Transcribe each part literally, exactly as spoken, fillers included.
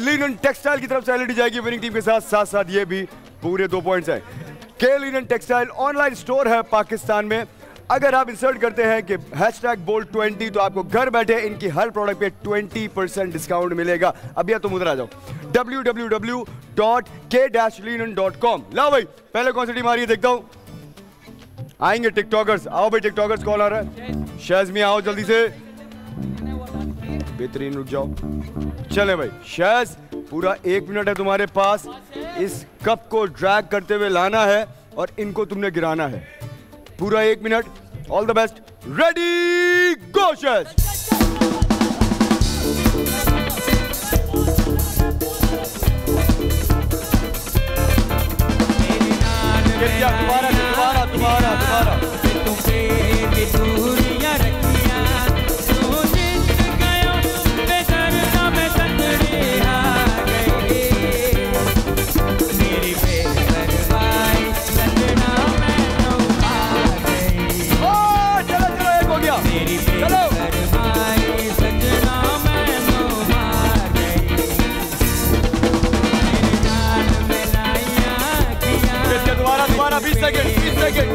Linen textile की तरफ से एलईडी जाएगी विनिंग टीम के साथ, साथ साथ ये भी पूरे दो पॉइंट्स हैं। के लिनन टेक्सटाइल ऑनलाइन स्टोर है पाकिस्तान में। अगर आप इंसर्ट करते हैं कि हैशटैग बोल्ड ट्वेंटी तो आपको घर बैठे इनकी हर प्रोडक्ट पे ट्वेंटी परसेंट डिस्काउंट मिलेगा। अब या तुम उधर आ जाओ W W W dot K dash linen dot com. लाओ भाई पहले कौन सी टीम आ रही है देखता हूँ। आएंगे टिकटॉकर्स, आओ भाई टिकटॉकर्स कॉल आ रहा है। शैज़मी आओ जल्दी से, बेहतरीन रुक जाओ। चले भाई शैज़ पूरा एक मिनट है तुम्हारे पास, इस कप को ड्रैग करते हुए लाना है और इनको तुमने गिराना है। पूरा एक minute, all the best, ready go Shaz. तुम्हारा तुम्हारा तुम्हारा तुम्हारा बीस सेकंड बीस सेकंड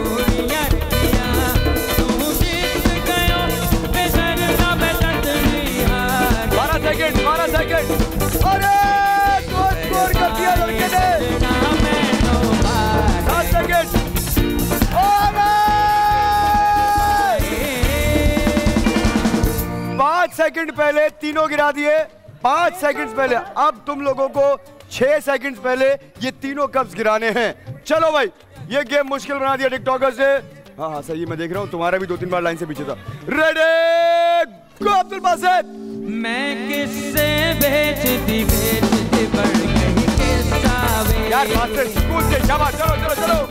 बारह सेकंड बारह सेकंड। अरे स्कोर स्कोर कर दिया लड़के ने। सात सेकंड। पांच सेकंड पहले तीनों गिरा दिए, पांच सेकंड पहले। अब तुम लोगों को छह सेकंड पहले ये तीनों कप्स गिराने हैं। चलो भाई ये गेम मुश्किल बना दिया टिकटॉकर से। हाँ हाँ सही, मैं देख रहा हूँ तुम्हारा भी दो तीन बार लाइन से पीछे था। Ready go Abdul Basit. मैं किससे बेचती बेचती बढ़ गई किस्सा वे। यार बासित स्कूल से शाबाश, चलो चलो चलो।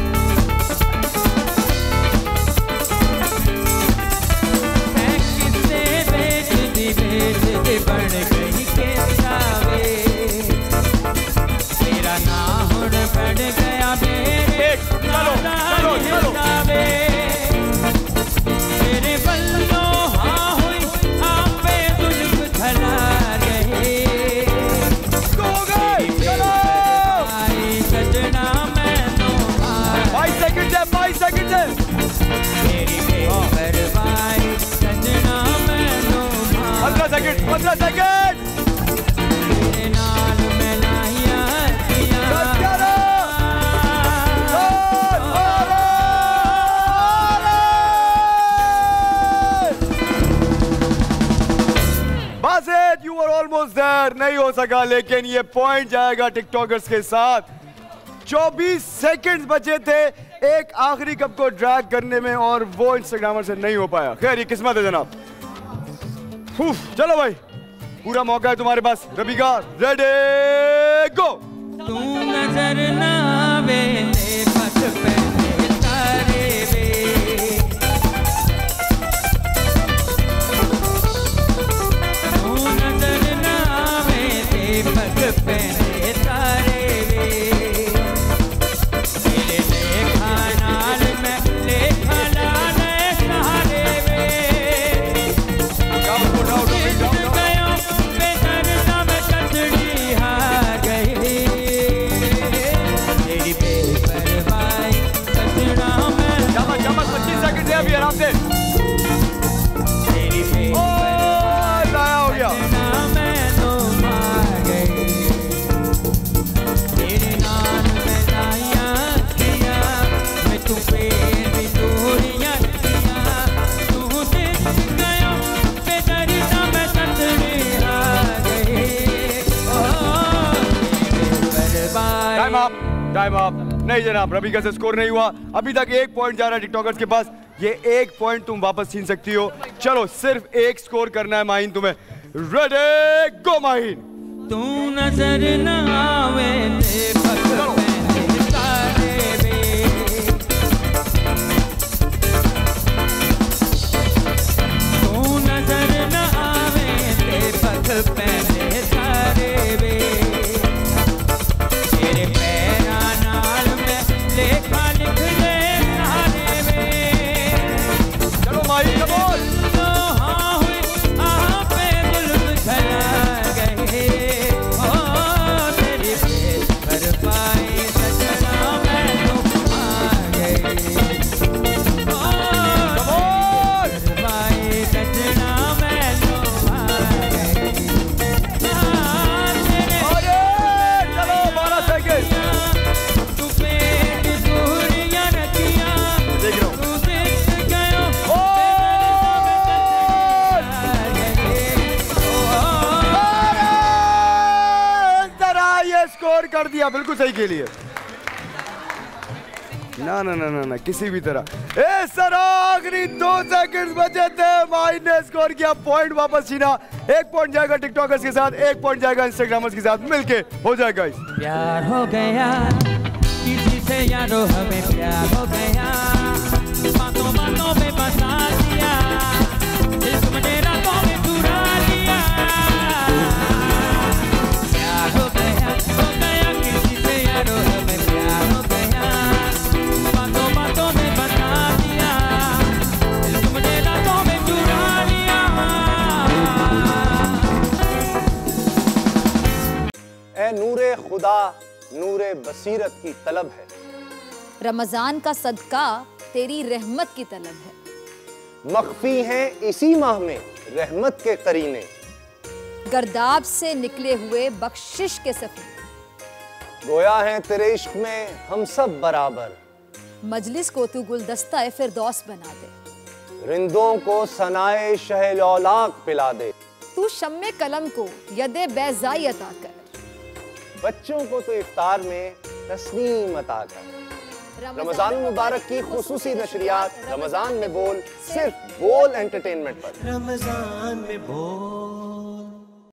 मैं किससे बेचती बेचती बढ़ गई किस्सा वे। तेरा नाम बढ़ गया मेरे, चलो चलो चलो। मेरे बल्लों हाँ हुई आप पे जुल्म धला रहे। तो गए चलो। आई सजना मैं तो बाईस सेकंड है, बाईस सेकंड है। मेरी बेपरवाही सजना मैं तो पंद्रह सेकंड पंद्रह सेकंड। तेरे नाल मैं लाया You were almost there, नहीं हो सका, लेकिन ये पॉइंट जाएगा टिकटॉकर्स के साथ। चौबीस सेकंड्स बचे थे एक आखिरी कप को ड्रैग करने में और वो इंस्टाग्रामर से नहीं हो पाया। खैर ये किस्मत है जनाब। चलो भाई पूरा मौका है तुम्हारे पास। रबीका रेडी गो। तू नजर ना आवे पथ पे तारे वे। तू नजर ना आवे पथ पे तारे वे। मेरे लेखा नाल मैं लेखा लाल सहारे वे। अभी आराम से लाया हो गया। मैं तो मार गई तेरे नाम में लाया किया। मैं तू पे भी दूरियां किया। तू दिल गया बेदर्दा मैं तड़पे आ गई। Time up time up. नहीं जनाब रबीका से स्कोर नहीं हुआ। अभी तक एक पॉइंट जा रहा है टिकटॉकर्स के पास। ये एक पॉइंट तुम वापस छीन सकती हो। चलो सिर्फ एक स्कोर करना है माहिन तुम्हें। Ready go Mahin. तू नजर न आवे ते पक तारे वे। तू नजर न आवे ते पक पहने तारे वे। तेरे पैरा नाल मैं लेखा लिख ले तारे वे। चलो माहिन बोल। हाँ हुई आप पे जुल्म झला गए। स्कोर कर दिया, बिल्कुल सही के लिए। ना ना ना ना ना किसी भी तरह। ए सर आखिरी दो सेकंड बचे थे, माही ने स्कोर किया, पॉइंट वापस छीना। एक पॉइंट जाएगा टिकटॉकर्स के साथ, एक पॉइंट जाएगा इंस्टाग्रामर्स के साथ, मिलके हो जाएगा। प्यार हो गया किसी से यारो, हमें प्यार हो गया, बातों बातों में बसा दिया, दिल तुमने रातों में चुरा लिया। प्यार हो गया हो गया किसी से यारो, हमें प्यार हो गया, बातों बातों में बसा दिया, दिल तुमने रातों में चुरा लिया। ए नूरे खुदा नूरे बसीरत की तलब है, रमजान का सदका तेरी रहमत की तलब है, मख्फी हैं इसी माह में रहमत के करीने, गर्दाब से निकले हुए बख्शिश के सफीने, गोया है तेरे इश्क में हम सब बराबर, मजलिस को तू गुलदस्ता फिरदौस बना दे, रिंदों को सनाए शहलौलाक पिला दे, तू शम्मे कलम को यदे बैज़ाई अता कर, बच्चों को तो इफ्तार में तस्नीम अता कर। रमजान मुबारक की खुसूसी नशरियात रमजान में बोल, सिर्फ बोल एंटरटेनमेंट पर। रमजान में बोल।